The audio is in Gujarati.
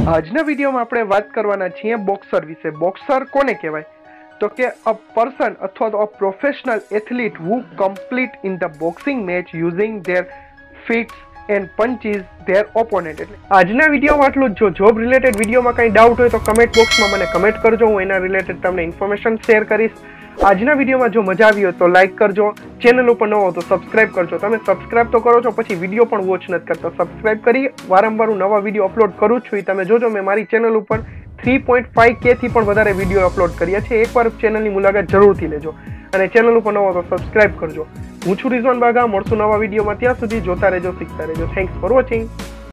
આજના વિડીયોમાં આપણે વાત કરવાના છીએ બોક્સર વિશે. બોક્સર કોને કહેવાય? તો કે અ પર્સન અથવા તો a professional athlete who compete in the boxing match using their fists and punches their opponent. એટલે આજના વિડીયોમાં આટલું જ. જો જોબ રિલેટેડ વિડીયોમાં કંઈ ડાઉટ હોય તો કમેન્ટ બોક્સમાં મને કમેન્ટ કરજો. હું એના રિલેટેડ તમને ઇન્ફોર્મેશન શેર કરીશ. આજના વિડીયોમાં જો મજા આવી હોય તો લાઇક કરજો. ચેનલ ઉપર ન હો તો સબસ્ક્રાઇબ કરજો. તમે સબસ્ક્રાઇબ તો કરો છો પછી વિડીયો પણ વોચ નથી કરતા. સબસ્ક્રાઇબ કરી વારંવાર હું નવા વિડીયો અપલોડ કરું છું. તમે જોજો, મેં મારી ચેનલ ઉપર 3.5K થી પણ વધારે વિડીયો અપલોડ કર્યા છે. એકવાર ચેનલની મુલાકાત જરૂરથી લેજો અને ચેનલ ઉપર ન હો તો સબસ્ક્રાઇબ કરજો. હું છું રિઝવાન બાગા. મળશું નવા વિડીયોમાં. ત્યાં સુધી જોતા રહેજો, શીખતા રહેજો. Thanks for watching.